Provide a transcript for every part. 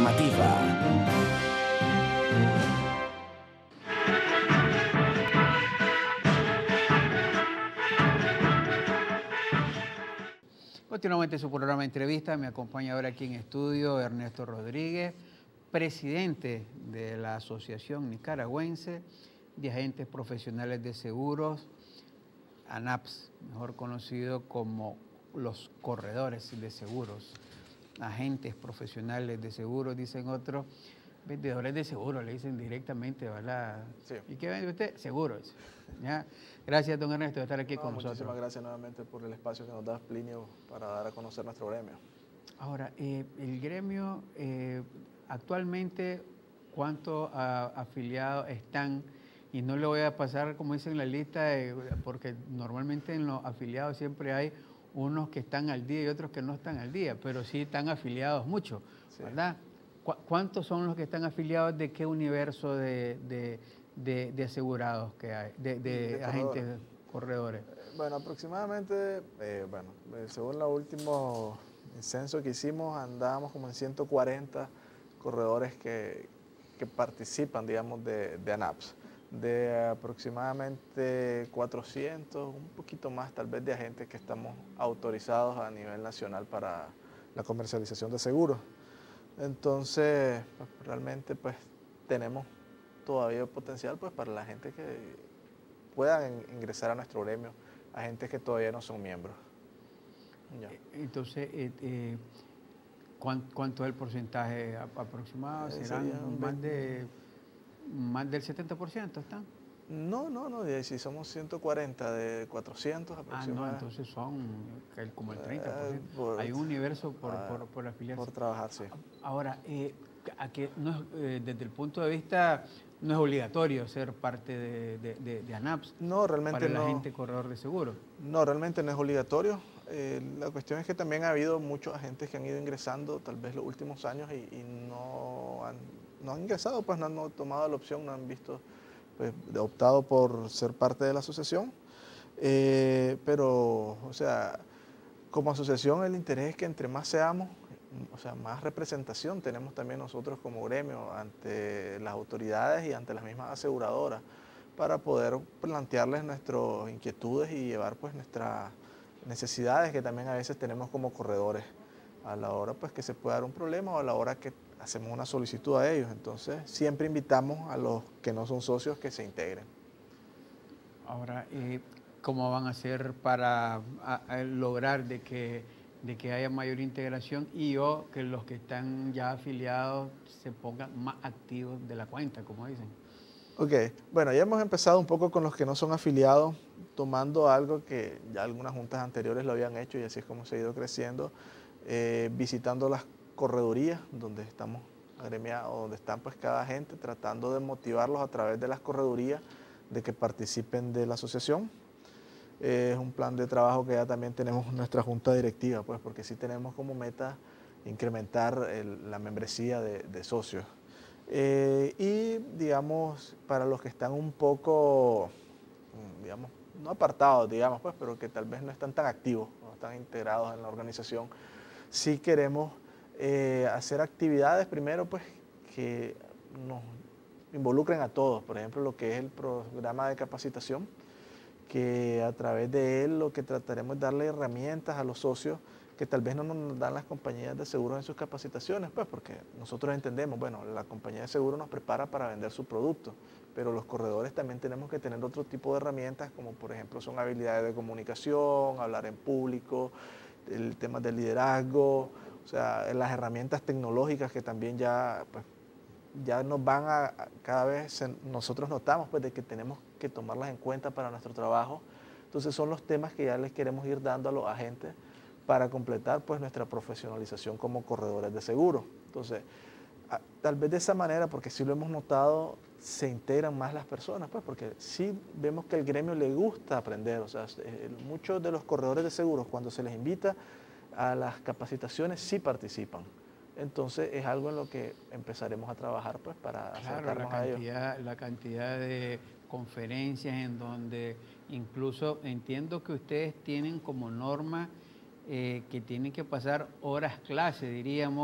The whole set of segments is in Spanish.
informativa. Continuamente su programa de entrevista, me acompaña ahora aquí en estudio Ernesto Rodríguez, presidente de la Asociación Nicaragüense de Agentes Profesionales de Seguros, ANAPS, mejor conocido como los corredores de seguros, agentes profesionales de seguros, dicen otros, vendedores de seguros, le dicen directamente, ¿verdad? Sí. ¿Y qué vende usted? Seguros. ¿Ya? Gracias, don Ernesto, de estar aquí con nosotros. Muchísimas gracias nuevamente por el espacio que nos da Plinio para dar a conocer nuestro gremio. Ahora, el gremio, actualmente, ¿cuántos afiliados están? Y no le voy a pasar, como dicen en la lista, porque normalmente en los afiliados siempre hay unos que están al día y otros que no están al día, pero sí están afiliados muchos, Sí. ¿verdad? ¿Cuántos son los que están afiliados? ¿De qué universo de asegurados que hay, de agentes corredores? Bueno, aproximadamente, según el último censo que hicimos, andábamos como en 140 corredores que participan, digamos, de ANAPS. De aproximadamente 400, un poquito más tal vez de agentes que estamos autorizados a nivel nacional para la comercialización de seguros. Entonces, realmente pues tenemos todavía potencial pues para la gente que pueda ingresar a nuestro gremio, a gente que todavía no son miembros. Ya. Entonces, ¿cuánto es el porcentaje aproximado? ¿Serán más del 70%? ¿Están? No, si somos 140 de 400 aproximadamente. No, entonces son como el 30%. Hay un universo por afiliarse. Por trabajar, sí. Ahora, desde el punto de vista, no es obligatorio ser parte de ANAPS. No, realmente para el agente corredor de seguro. No, realmente no es obligatorio. La cuestión es que también ha habido muchos agentes que han ido ingresando tal vez los últimos años y no han ingresado, pues no han tomado la opción, no han visto, pues, optado por ser parte de la asociación. Pero, o sea, como asociación el interés es que entre más seamos, o sea, más representación tenemos también nosotros como gremio ante las autoridades y ante las mismas aseguradoras para poder plantearles nuestras inquietudes y llevar pues nuestras necesidades que también a veces tenemos como corredores a la hora pues que se pueda dar un problema o a la hora que hacemos una solicitud a ellos. Entonces siempre invitamos a los que no son socios que se integren. Ahora, ¿cómo van a hacer para lograr de que haya mayor integración o que los que están ya afiliados se pongan más activos de la cuenta, como dicen? Ok, bueno, ya hemos empezado un poco con los que no son afiliados, tomando algo que ya algunas juntas anteriores lo habían hecho y así es como se ha ido creciendo, visitando las corredurías donde estamos agremiados, donde están pues cada agente, tratando de motivarlos a través de las corredurías de que participen de la asociación. Es un plan de trabajo que ya también tenemos nuestra junta directiva, pues porque sí tenemos como meta incrementar la membresía de socios. Y digamos, para los que están un poco, digamos, no apartados, digamos, pues, pero que tal vez no están tan activos, no están integrados en la organización, sí queremos hacer actividades primero, pues, que nos involucren a todos. Por ejemplo, lo que es el programa de capacitación, que a través de él lo que trataremos es darle herramientas a los socios que tal vez no nos dan las compañías de seguros en sus capacitaciones, pues porque nosotros entendemos, bueno, la compañía de seguros nos prepara para vender su producto, pero los corredores también tenemos que tener otro tipo de herramientas, como por ejemplo son habilidades de comunicación, hablar en público, el tema del liderazgo, o sea, las herramientas tecnológicas que también ya, pues, ya nos van cada vez nosotros notamos pues de que tenemos que tomarlas en cuenta para nuestro trabajo. Entonces son los temas que ya les queremos ir dando a los agentes para completar pues nuestra profesionalización como corredores de seguro. Entonces, tal vez de esa manera, porque sí lo hemos notado, se integran más las personas, pues porque sí vemos que al gremio le gusta aprender. O sea, muchos de los corredores de seguros cuando se les invita a las capacitaciones sí participan. Entonces es algo en lo que empezaremos a trabajar pues para acercarnos a ellos. La cantidad de conferencias en donde incluso entiendo que ustedes tienen como norma que tienen que pasar horas clase, diríamos,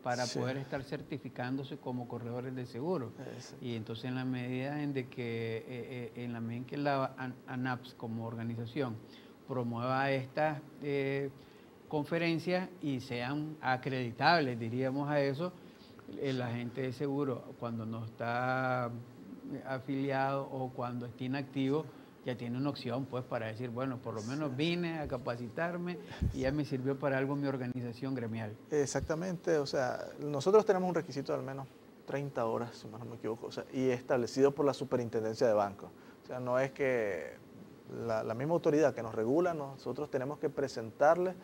para Sí. poder estar certificándose como corredores de seguro. Y entonces en la medida en que la ANAPS como organización promueva estas conferencias y sean acreditables, diríamos a eso, el agente de seguro cuando no está afiliado o cuando está inactivo ya tiene una opción pues para decir, bueno, por lo menos vine a capacitarme y ya me sirvió para algo mi organización gremial. Exactamente, o sea, nosotros tenemos un requisito de al menos 30 horas, si no me equivoco, o sea, y establecido por la Superintendencia de Bancos. O sea, no es que la misma autoridad que nos regula, nosotros tenemos que presentarle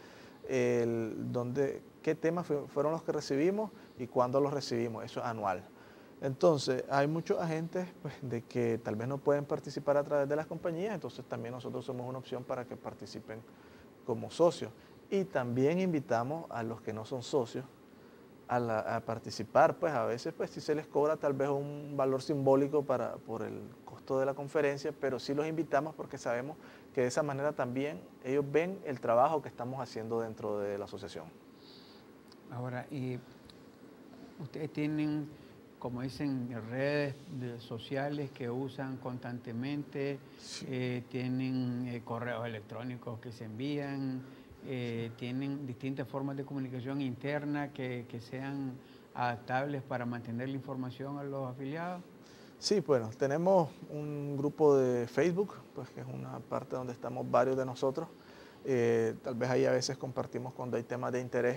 qué temas fueron los que recibimos y cuándo los recibimos, eso es anual. Entonces, hay muchos agentes pues, de que tal vez no pueden participar a través de las compañías, entonces también nosotros somos una opción para que participen como socios. Y también invitamos a los que no son socios a participar, pues a veces pues sí se les cobra tal vez un valor simbólico por el costo de la conferencia, pero sí los invitamos porque sabemos que de esa manera también ellos ven el trabajo que estamos haciendo dentro de la asociación. Ahora, y ustedes tienen, como dicen, redes sociales que usan constantemente, Sí. tienen correos electrónicos que se envían, tienen distintas formas de comunicación interna que sean adaptables para mantener la información a los afiliados. Sí, bueno, tenemos un grupo de Facebook, pues que es una parte donde estamos varios de nosotros. Tal vez ahí a veces compartimos cuando hay temas de interés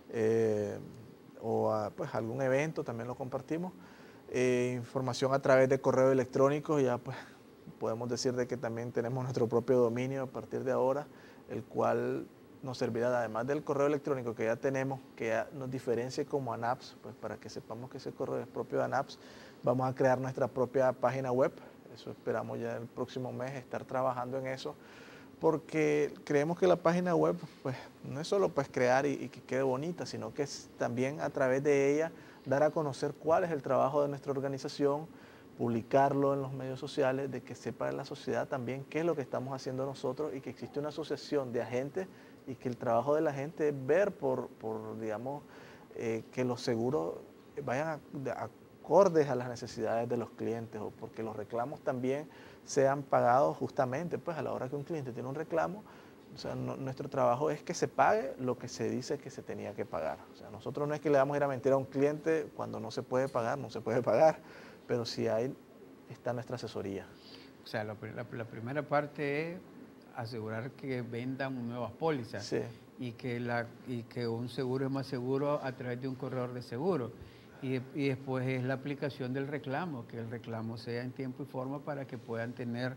pues algún evento, también lo compartimos. Información a través de correo electrónico, ya pues podemos decir de que también tenemos nuestro propio dominio a partir de ahora, el cual nos servirá, además del correo electrónico que ya tenemos, que ya nos diferencie como ANAPS, pues para que sepamos que ese correo es propio de ANAPS, vamos a crear nuestra propia página web. Eso esperamos ya el próximo mes estar trabajando en eso, porque creemos que la página web pues, no es solo pues, crear y que quede bonita, sino que es también a través de ella dar a conocer cuál es el trabajo de nuestra organización, publicarlo en los medios sociales, de que sepa la sociedad también qué es lo que estamos haciendo nosotros y que existe una asociación de agentes y que el trabajo de la gente es ver digamos, que los seguros vayan acordes a las necesidades de los clientes o porque los reclamos también sean pagados justamente, pues a la hora que un cliente tiene un reclamo, o sea, nuestro trabajo es que se pague lo que se dice que se tenía que pagar. O sea, nosotros no es que le vamos a ir a mentir a un cliente cuando no se puede pagar, no se puede pagar, pero si hay, está nuestra asesoría. O sea, la primera parte es asegurar que vendan nuevas pólizas Sí. y que un seguro es más seguro a través de un corredor de seguro. Y después es la aplicación del reclamo, que el reclamo sea en tiempo y forma para que puedan tener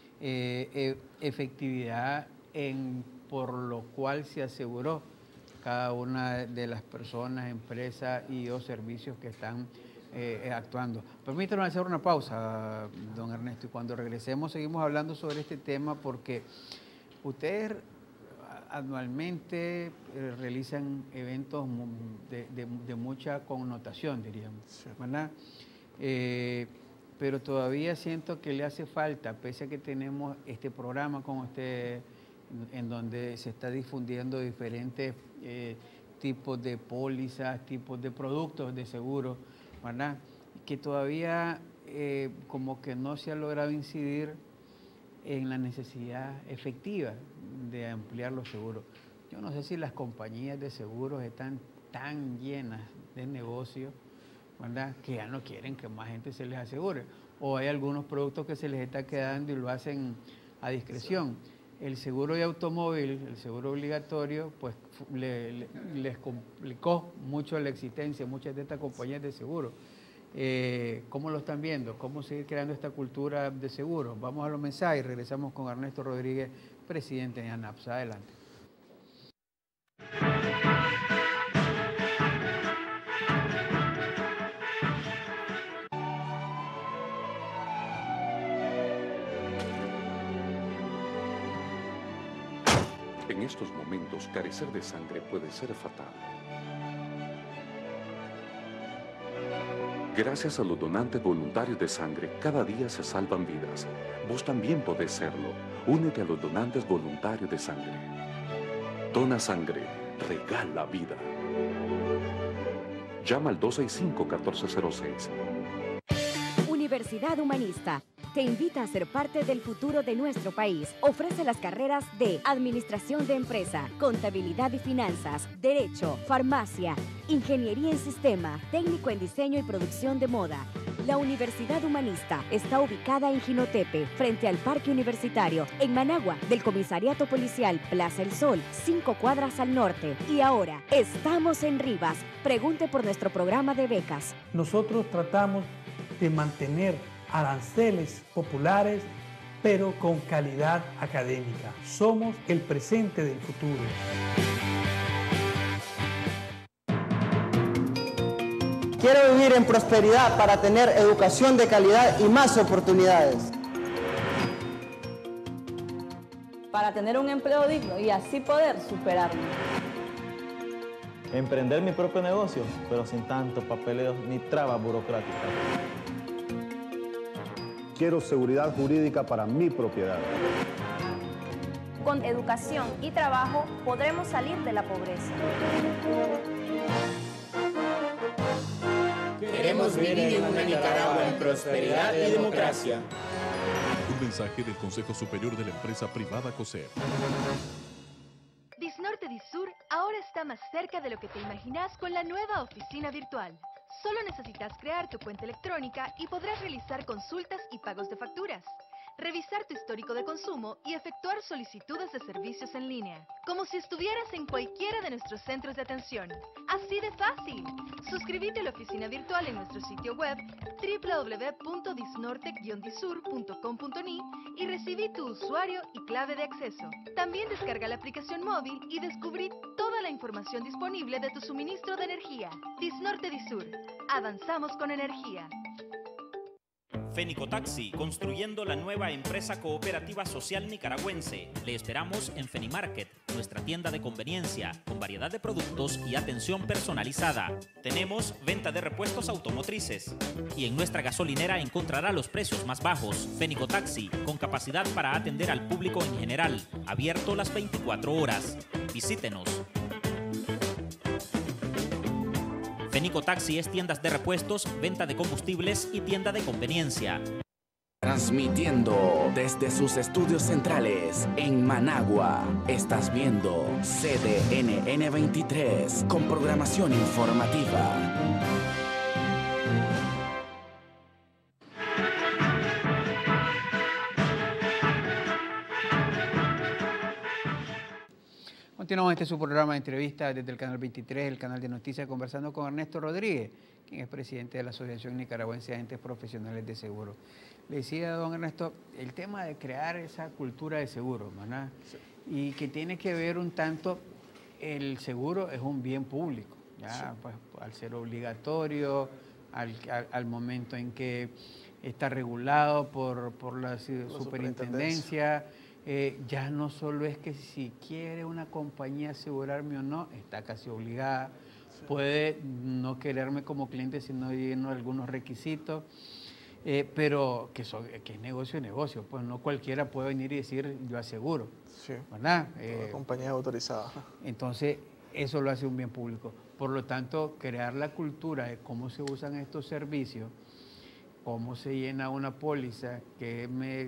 efectividad por lo cual se aseguró cada una de las personas, empresas y o servicios que están actuando. Permítanos hacer una pausa, don Ernesto, y cuando regresemos seguimos hablando sobre este tema porque ustedes anualmente realizan eventos de mucha connotación, diríamos, Sí. ¿verdad? Pero todavía siento que le hace falta, pese a que tenemos este programa con usted, en donde se está difundiendo diferentes tipos de pólizas, tipos de productos de seguro, ¿verdad? Que todavía como que no se ha logrado incidir en la necesidad efectiva de ampliar los seguros. Yo no sé si las compañías de seguros están tan llenas de negocios, ¿verdad?, que ya no quieren que más gente se les asegure. O hay algunos productos que se les está quedando y lo hacen a discreción. El seguro de automóvil, el seguro obligatorio, pues les complicó mucho la existencia, muchas de estas compañías de seguro. ¿Cómo lo están viendo? ¿Cómo seguir creando esta cultura de seguro? Vamos a los mensajes y regresamos con Ernesto Rodríguez, presidente de ANAPS. Adelante. En estos momentos, carecer de sangre puede ser fatal. Gracias a los donantes voluntarios de sangre, cada día se salvan vidas. Vos también podés serlo. Únete a los donantes voluntarios de sangre. Dona sangre, regala vida. Llama al 265-1406. Universidad Humanista te invita a ser parte del futuro de nuestro país. Ofrece las carreras de Administración de Empresa, Contabilidad y Finanzas, Derecho, Farmacia, Ingeniería en Sistema, Técnico en Diseño y Producción de Moda. La Universidad Humanista está ubicada en Jinotepe, frente al Parque Universitario, en Managua, del Comisariato Policial Plaza El Sol, 5 cuadras al norte. Y ahora, estamos en Rivas. Pregunte por nuestro programa de becas. Nosotros tratamos de mantener aranceles populares, pero con calidad académica. Somos el presente del futuro. Quiero vivir en prosperidad para tener educación de calidad y más oportunidades. Para tener un empleo digno y así poder superarme. Emprender mi propio negocio, pero sin tanto papeleo ni trabas burocráticas. Quiero seguridad jurídica para mi propiedad. Con educación y trabajo podremos salir de la pobreza. Queremos vivir en una Nicaragua en prosperidad y democracia. Un mensaje del Consejo Superior de la Empresa Privada COSER. Disnorte Disur ahora está más cerca de lo que te imaginas con la nueva oficina virtual. Solo necesitas crear tu cuenta electrónica y podrás realizar consultas y pagos de facturas, revisar tu histórico de consumo y efectuar solicitudes de servicios en línea, como si estuvieras en cualquiera de nuestros centros de atención. ¡Así de fácil! Suscríbete a la oficina virtual en nuestro sitio web www.disnorte-disur.com.ni y recibí tu usuario y clave de acceso. También descarga la aplicación móvil y descubrí toda la información disponible de tu suministro de energía. Disnorte Disur. Avanzamos con energía. Fenicotaxi, construyendo la nueva empresa cooperativa social nicaragüense. Le esperamos en Fenimarket, nuestra tienda de conveniencia, con variedad de productos y atención personalizada. Tenemos venta de repuestos automotrices. Y en nuestra gasolinera encontrará los precios más bajos. Fenicotaxi, con capacidad para atender al público en general. Abierto las 24 horas. Visítenos. Fenicotaxi es tiendas de repuestos, venta de combustibles y tienda de conveniencia. Transmitiendo desde sus estudios centrales en Managua. Estás viendo CDNN 23 con programación informativa. Continuamos este su programa de entrevistas desde el Canal 23, el canal de noticias, conversando con Ernesto Rodríguez, quien es presidente de la Asociación Nicaragüense de Agentes Profesionales de Seguro. Le decía, don Ernesto, el tema de crear esa cultura de seguro, ¿verdad? Sí. Y que tiene que ver un tanto, el seguro es un bien público, ¿ya? Sí. Pues, al ser obligatorio, al momento en que está regulado por la superintendencia. Ya no solo es que si quiere una compañía asegurarme o no, está casi obligada, sí. Puede no quererme como cliente si no lleno algunos requisitos, pero que es negocio, pues no cualquiera puede venir y decir yo aseguro, sí. ¿Verdad? Compañías autorizadas. Entonces, eso lo hace un bien público. Por lo tanto, crear la cultura de cómo se usan estos servicios, cómo se llena una póliza, qué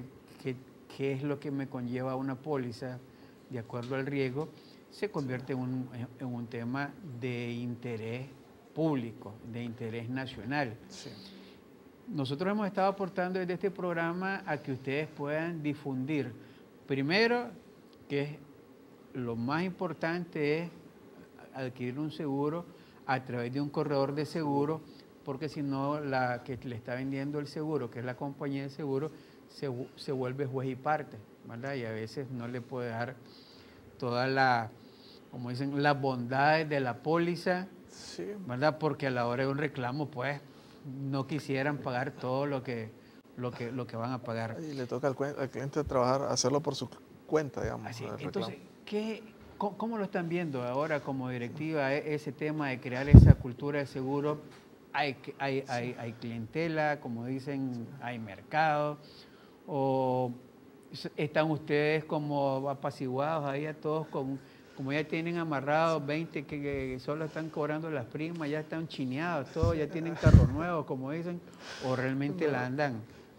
es lo que me conlleva una póliza de acuerdo al riesgo, se convierte en un tema de interés público, de interés nacional. Sí. Nosotros hemos estado aportando desde este programa a que ustedes puedan difundir, primero, que lo más importante es adquirir un seguro a través de un corredor de seguro, porque si no, la que le está vendiendo el seguro, que es la compañía de seguro, se vuelve juez y parte, ¿verdad? Y a veces no le puede dar toda como dicen, las bondades de la póliza, sí. ¿Verdad? Porque a la hora de un reclamo, pues, no quisieran pagar todo lo que van a pagar. Y le toca al cliente trabajar, hacerlo por su cuenta, digamos. Así, entonces, ¿cómo lo están viendo ahora como directiva ese tema de crear esa cultura de seguro? Hay clientela, como dicen, hay mercado, o están ustedes como apaciguados ahí a todos como ya tienen amarrados 20 que solo están cobrando las primas, ya están chineados, todos ya tienen carros nuevos, como dicen, o realmente la andan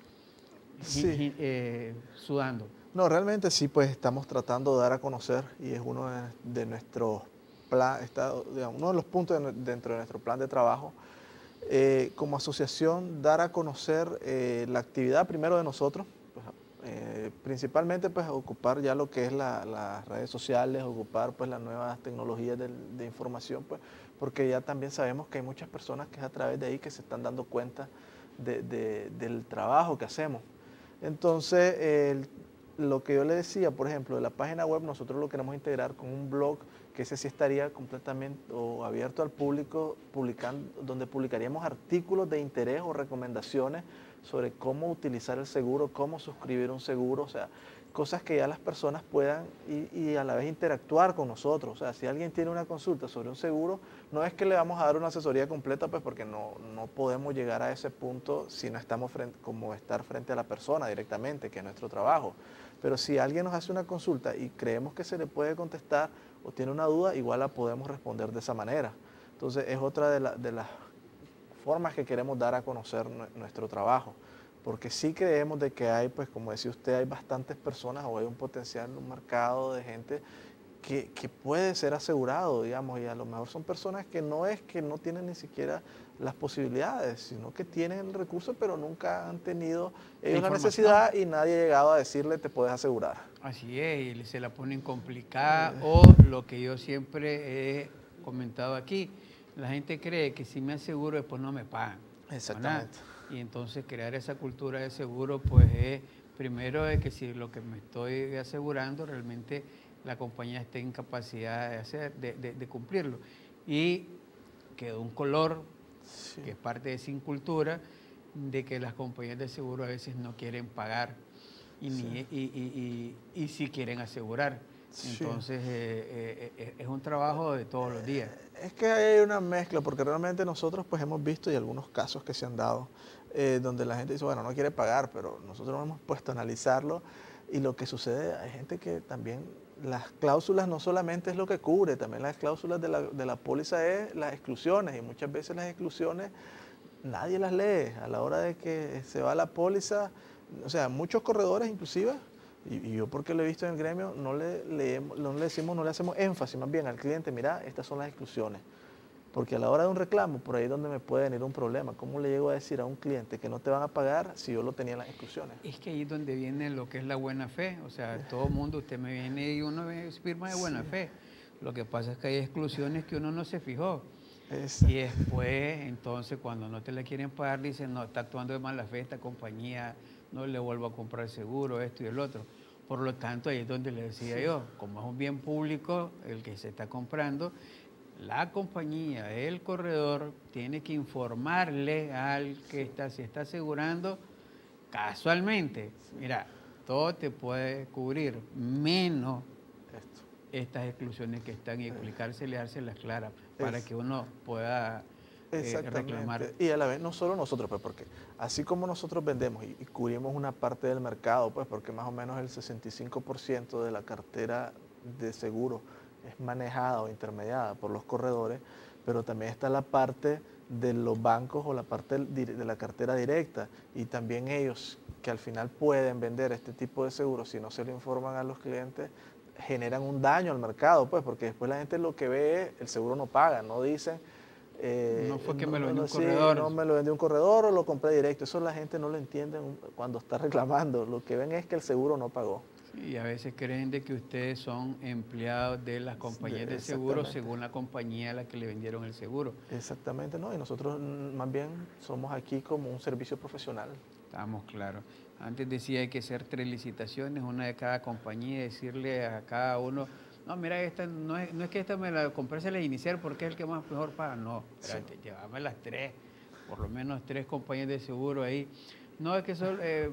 sudando. No, realmente sí, pues estamos tratando de dar a conocer y es uno de nuestros plan, digamos, uno de los puntos dentro de nuestro plan de trabajo. Como asociación, dar a conocer la actividad primero de nosotros, pues, principalmente pues ocupar ya lo que es las redes sociales, ocupar pues las nuevas tecnologías de información, pues, porque ya también sabemos que hay muchas personas que es a través de ahí que se están dando cuenta del trabajo que hacemos. Entonces, lo que yo le decía, por ejemplo, de la página web, nosotros lo queremos integrar con un blog, que ese sí estaría completamente abierto al público, donde publicaríamos artículos de interés o recomendaciones sobre cómo utilizar el seguro, cómo suscribir un seguro, o sea, cosas que ya las personas puedan y a la vez interactuar con nosotros. O sea, si alguien tiene una consulta sobre un seguro, no es que le vamos a dar una asesoría completa, pues porque no podemos llegar a ese punto si no estamos como estar frente a la persona directamente, que es nuestro trabajo. Pero si alguien nos hace una consulta y creemos que se le puede contestar o tiene una duda, igual la podemos responder de esa manera. Entonces es otra de las formas que queremos dar a conocer nuestro trabajo. Porque sí creemos de que hay, pues como decía usted, hay bastantes personas o hay un potencial, un mercado de gente que puede ser asegurado, digamos, y a lo mejor son personas que no tienen ni siquiera las posibilidades, sino que tienen el recurso, pero nunca han tenido ellos la necesidad y nadie ha llegado a decirle te puedes asegurar. Así es, y se la ponen complicada o lo que yo siempre he comentado aquí, la gente cree que si me aseguro después no me pagan. Exactamente. ¿Verdad? Y entonces crear esa cultura de seguro, pues es primero es que si lo que me estoy asegurando realmente la compañía esté en capacidad de cumplirlo. Y quedó un color, sí, que es parte de esa cultura, de que las compañías de seguro a veces no quieren pagar y sí quieren asegurar. Entonces es un trabajo de todos los días. Es que hay una mezcla, porque realmente nosotros pues hemos visto y algunos casos que se han dado donde la gente dice, bueno, no quiere pagar, pero nosotros nos hemos puesto a analizarlo y lo que sucede, hay gente que también las cláusulas no solamente es lo que cubre, también las cláusulas de la póliza es las exclusiones y muchas veces las exclusiones nadie las lee a la hora de que se va la póliza, o sea, muchos corredores inclusive, y yo porque lo he visto en el gremio, no le hacemos énfasis más bien al cliente, mira, estas son las exclusiones. Porque a la hora de un reclamo, por ahí es donde me puede venir un problema. ¿Cómo le llego a decir a un cliente que no te van a pagar si yo lo tenía en las exclusiones? Es que ahí es donde viene lo que es la buena fe. O sea, todo el mundo, usted me viene y uno firma de buena fe. Lo que pasa es que hay exclusiones que uno no se fijó. Y después, entonces, cuando no te la quieren pagar, dicen, no, está actuando de mala fe esta compañía, no le vuelvo a comprar seguro, esto y el otro. Por lo tanto, ahí es donde le decía yo, como es un bien público el que se está comprando, la compañía, el corredor, tiene que informarle al que se está asegurando casualmente. Mira, todo te puede cubrir, menos estas exclusiones que están y explicárselas, dárselas claras para que uno pueda reclamar. Y a la vez, no solo nosotros, pues, porque así como nosotros vendemos y cubrimos una parte del mercado, pues porque más o menos el 65% de la cartera de seguro es manejada o intermediada por los corredores, pero también está la parte de los bancos o la parte de la cartera directa y también ellos que al final pueden vender este tipo de seguros si no se lo informan a los clientes, generan un daño al mercado, pues porque después la gente lo que ve es el seguro no paga, no dicen no fue que me lo vendió un corredor. No me lo vendió un corredor o lo compré directo, eso la gente no lo entiende cuando está reclamando, lo que ven es que el seguro no pagó. Y a veces creen de que ustedes son empleados de las compañías de seguro según la compañía a la que le vendieron el seguro. Exactamente, ¿no? Y nosotros más bien somos aquí como un servicio profesional. Estamos claros. Antes decía hay que hacer 3 licitaciones, una de cada compañía, y decirle a cada uno, no, mira, esta no es que esta me la compré, se la iniciar porque es el que más mejor paga. No, espérate, llévame las 3, por lo menos 3 compañías de seguro ahí. No, es que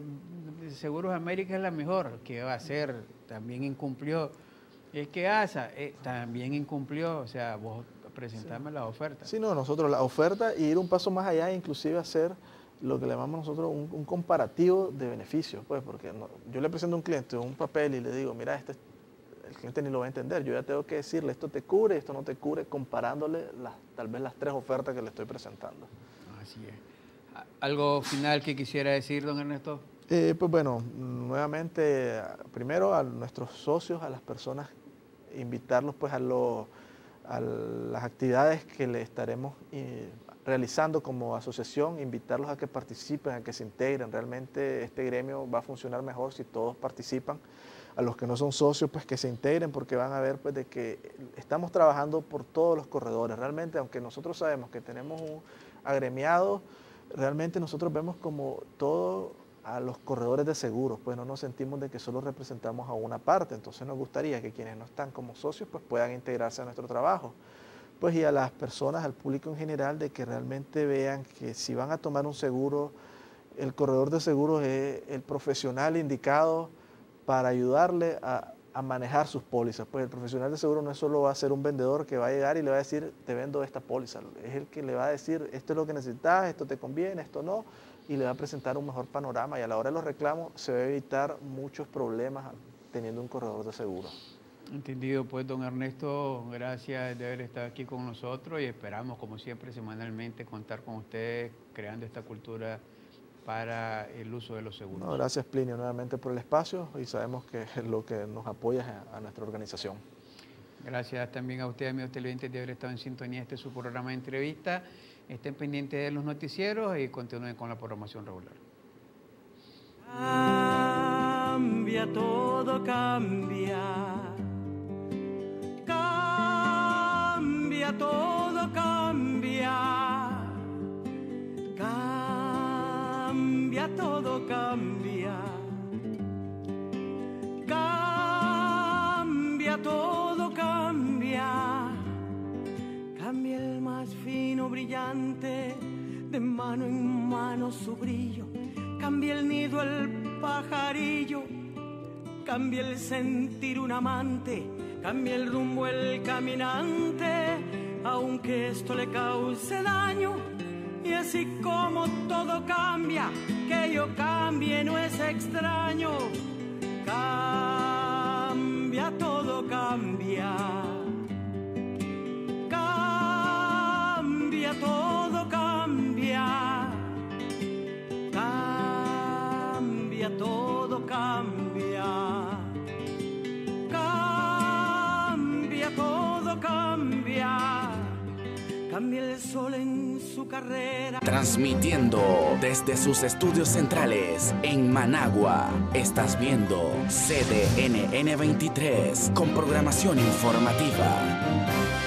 Seguros América es la mejor. ¿Qué va a hacer? También incumplió. Es que ASA también incumplió. O sea, vos presentame la oferta. Sí, no, nosotros la oferta y ir un paso más allá, inclusive hacer lo que le llamamos nosotros un comparativo de beneficios. Pues, porque yo le presento a un cliente un papel y le digo, mira, cliente ni lo va a entender. Yo ya tengo que decirle, esto te cubre, esto no te cubre, comparándole tal vez las 3 ofertas que le estoy presentando. Así es. ¿Algo final que quisiera decir, don Ernesto? Pues bueno, nuevamente, primero a nuestros socios, a las personas, invitarlos pues a las actividades que le estaremos realizando como asociación, invitarlos a que participen, a que se integren. Realmente este gremio va a funcionar mejor si todos participan. A los que no son socios, pues que se integren, porque van a ver pues de que estamos trabajando por todos los corredores. Realmente, aunque nosotros sabemos que tenemos un agremiado, realmente nosotros vemos como todo a los corredores de seguros, pues no nos sentimos de que solo representamos a una parte. Entonces nos gustaría que quienes no están como socios pues puedan integrarse a nuestro trabajo. Pues y a las personas, al público en general, de que realmente vean que si van a tomar un seguro, el corredor de seguros es el profesional indicado para ayudarle a manejar sus pólizas. Pues el profesional de seguro no es solo va a ser un vendedor que va a llegar y le va a decir, te vendo esta póliza. Es el que le va a decir, esto es lo que necesitas, esto te conviene, esto no, y le va a presentar un mejor panorama. Y a la hora de los reclamos se va a evitar muchos problemas teniendo un corredor de seguro. Entendido, pues, don Ernesto, gracias de haber estado aquí con nosotros y esperamos, como siempre, semanalmente contar con ustedes creando esta cultura para el uso de los seguros. No, gracias, Plinio, nuevamente por el espacio y sabemos que es lo que nos apoya es a nuestra organización. Gracias también a ustedes, amigos televidentes, de haber estado en sintonía. Este es su programa de entrevista. Estén pendientes de los noticieros y continúen con la programación regular. Cambia, todo cambia. Cambia, todo cambia. Cambia, todo cambia. Cambia, todo cambia. Cambia el más fino brillante, de mano en mano su brillo. Cambia el nido el pajarillo. Cambia el sentir un amante. Cambia el rumbo el caminante, aunque esto le cause daño. Y así como todo cambia, que yo cambie no es extraño. Cambia, todo cambia. Cambia, todo cambia. Cambia, todo cambia. Cambia, todo cambia. Cambia el sol en su carrera. Transmitiendo desde sus estudios centrales en Managua. Estás viendo CDNN 23 con programación informativa.